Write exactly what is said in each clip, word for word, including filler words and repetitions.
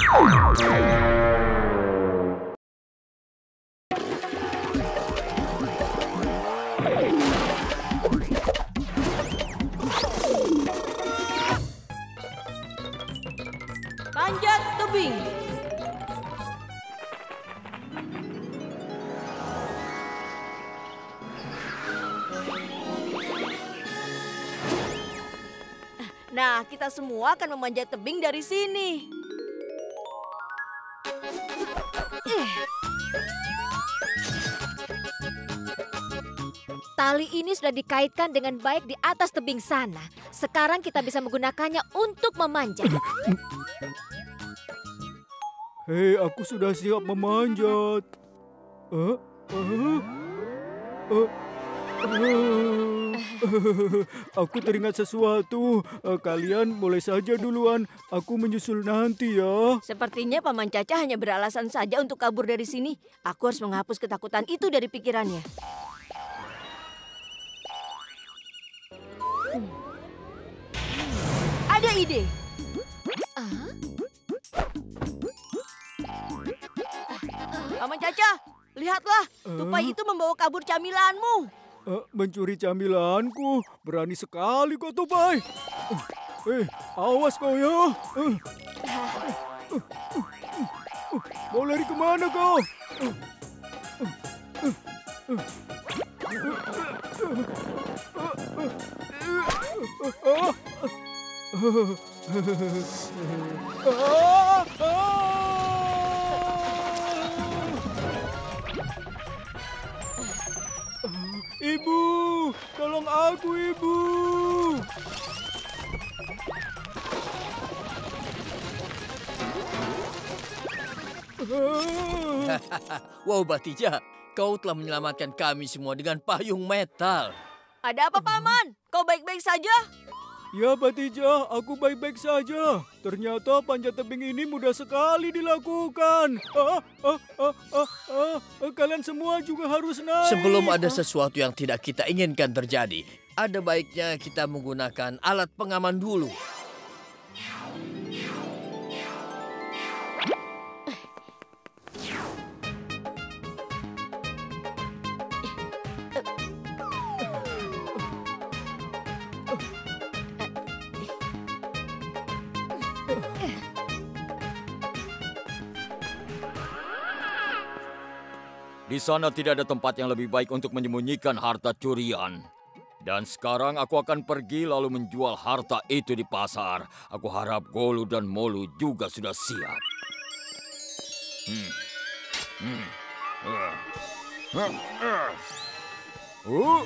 Panjat tebing. Nah, kita semua akan memanjat tebing dari sini. Tali ini sudah dikaitkan dengan baik di atas tebing sana. Sekarang kita bisa menggunakannya untuk memanjat. Hei, aku sudah siap memanjat. Uh, uh, uh, uh. Aku teringat sesuatu. Kalian boleh saja duluan. Aku menyusul nanti ya. Sepertinya Paman Caca hanya beralasan saja untuk kabur dari sini. Aku harus menghapus ketakutan itu dari pikirannya. Hmm. Ada ide. Uh? Paman Caca, lihatlah. Tupai itu membawa kabur camilanmu. Uh, mencuri camilanku. Berani sekali kau, Tupai. Uh, eh, awas kau ya. Uh, uh, uh, uh, uh, mau lari kemana kau? Uh, uh, uh, uh. Ibu, tolong aku, Ibu. Wow, Batija, kau telah menyelamatkan kami semua dengan payung metal. Ada apa, Paman? Kau baik-baik saja? Ya, Batija, aku baik-baik saja. Ternyata panjat tebing ini mudah sekali dilakukan. Ah, ah, ah, ah, ah. Kalian semua juga harus naik. Sebelum ada sesuatu yang tidak kita inginkan terjadi, ada baiknya kita menggunakan alat pengaman dulu. Di sana tidak ada tempat yang lebih baik untuk menyembunyikan harta curian. Dan sekarang aku akan pergi lalu menjual harta itu di pasar. Aku harap Golu dan Molu juga sudah siap. Hmm. Hmm. Uh. Uh. Uh. Uh.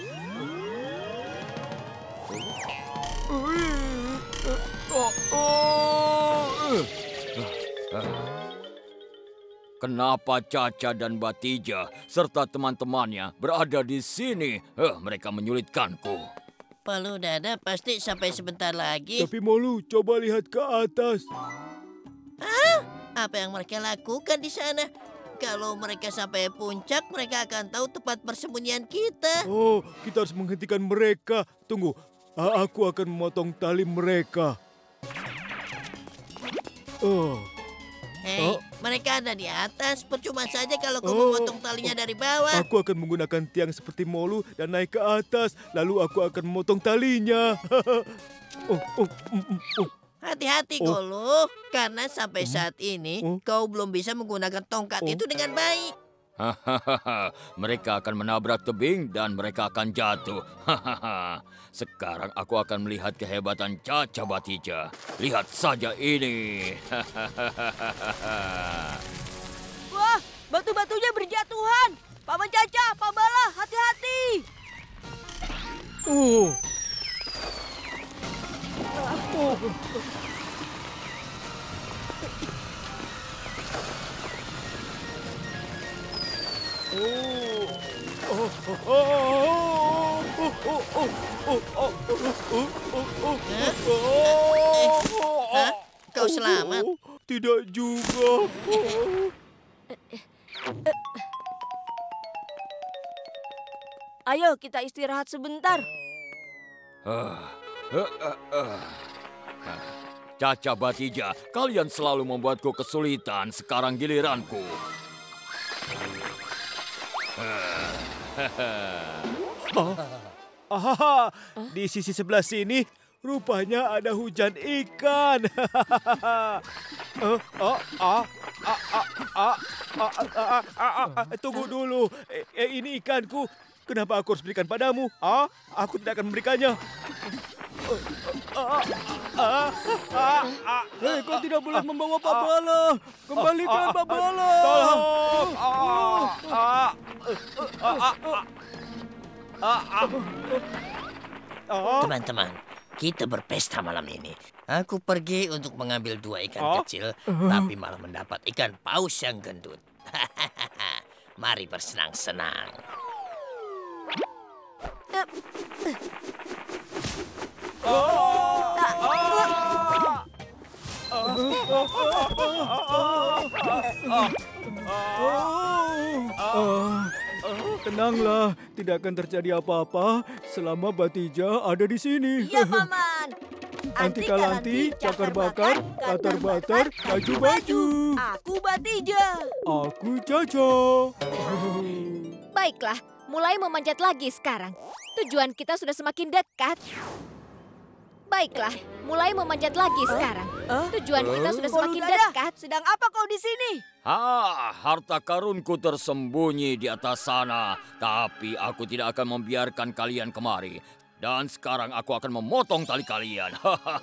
Uh. Uh. Uh. Uh. Kenapa Caca dan Batija serta teman-temannya berada di sini? Eh, mereka menyulitkanku. Palu Dada pasti sampai sebentar lagi. Tapi Molu, coba lihat ke atas. Ah, apa yang mereka lakukan di sana? Kalau mereka sampai puncak, mereka akan tahu tempat persembunyian kita. Oh, kita harus menghentikan mereka. Tunggu, aku akan memotong tali mereka. Oh. Hei, oh. mereka ada di atas. Percuma saja kalau kau oh. memotong talinya dari bawah. Aku akan menggunakan tiang seperti Molu dan naik ke atas. Lalu aku akan memotong talinya. oh, oh, mm, oh. Hati-hati, oh. Golu. Karena sampai saat ini, oh. kau belum bisa menggunakan tongkat oh. itu dengan baik. Hahaha, mereka akan menabrak tebing dan mereka akan jatuh. Hahaha, sekarang aku akan melihat kehebatan Caca Batija. Lihat saja ini. Wah, batu-batunya berjatuhan. Paman Caca, Pak Bala, hati-hati. Oh. Oh. Hah? Kau selamat? Tidak juga. Ayo kita istirahat sebentar. Caca Batija, kalian selalu membuatku kesulitan. Sekarang giliranku. Ah, di sisi sebelah sini rupanya ada hujan ikan. Eh, ah, ah, ah, ah, ah, ah, ah, ah, ah, tunggu dulu. Eh, eh, ini ikanku. Kenapa aku harus berikan padamu? Ah, aku tidak akan memberikannya. Hei, kau tidak boleh membawa Babala. Kembalikan Babala. Tolong. Teman-teman, kita berpesta malam ini. Aku pergi untuk mengambil dua ikan kecil, tapi malah mendapat ikan paus yang gendut. Mari bersenang-senang. Tenanglah, tidak akan terjadi apa-apa selama Batija ada di sini. Iya, Paman. Anti-kalanti, cakar bakar, katar batar, baju-baju. Aku Batija. Aku Caca. Baiklah, mulai memanjat lagi sekarang. Tujuan kita sudah semakin dekat. Baiklah, mulai memanjat lagi sekarang. Tujuan kita sudah semakin dekat. Sedang apa kau di sini? Ah, harta karunku tersembunyi di atas sana. Tapi aku tidak akan membiarkan kalian kemari. Dan sekarang aku akan memotong tali kalian.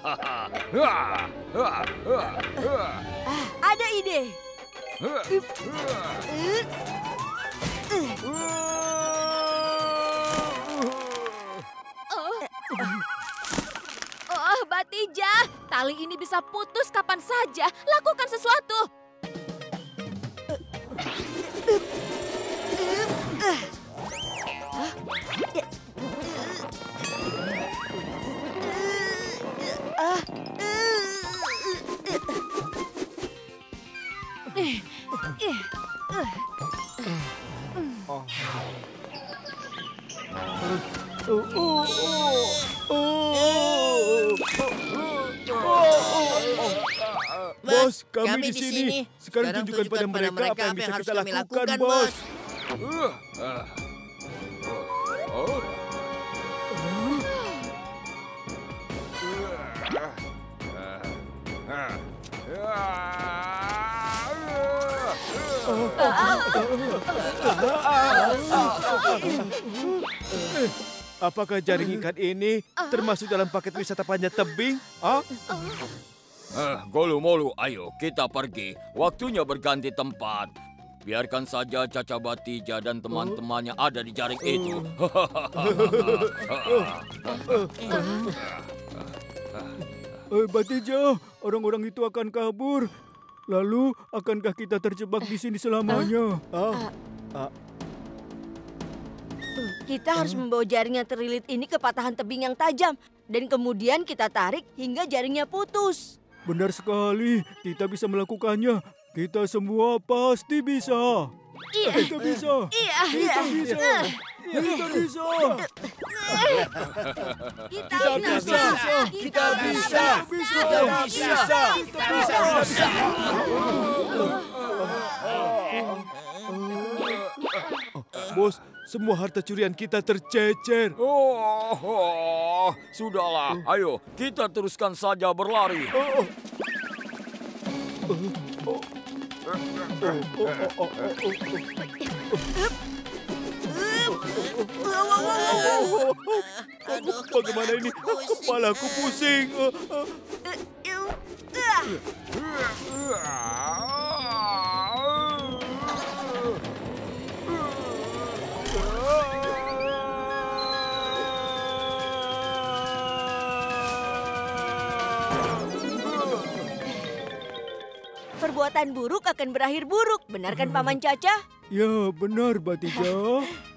Ada ide. Oh, Batija, tali ini bisa putus kapan saja. Lakukan sesuatu. Bos, kami, Kami di di sini. sini. Sekarang Sekarang tunjukkan pada tunjukkan mereka apa yang bisa harus kita kami lakukan, lakukan, Bos. Eh, apakah jaring ikan ini termasuk dalam paket wisata panjat tebing? Ah? Eh, Golu-Molu, ayo kita pergi. Waktunya berganti tempat. Biarkan saja Caca Batija dan teman-temannya ada di jaring itu. Eh, Batija, orang-orang itu akan kabur. Lalu, akankah kita terjebak di sini selamanya? Ah, Kita harus membawa jaring yang terlilit ini ke patahan tebing yang tajam. Dan kemudian kita tarik hingga jaringnya putus. benar sekali. Kita bisa melakukannya. Kita semua pasti bisa. Iya. Kita bisa. Iya. Kita bisa. Kita bisa. Kita, Kita bisa. Kita bisa. Kita bisa. Kita bisa. Bos, semua harta curian kita tercecer. Oh, oh, sudahlah, ayo kita teruskan saja berlari. Oh, Aduh, bagaimana ini? pusing. Kepalaku pusing. Perbuatan buruk akan berakhir buruk. Benar kan Paman Caca? Ya, benar, Batija.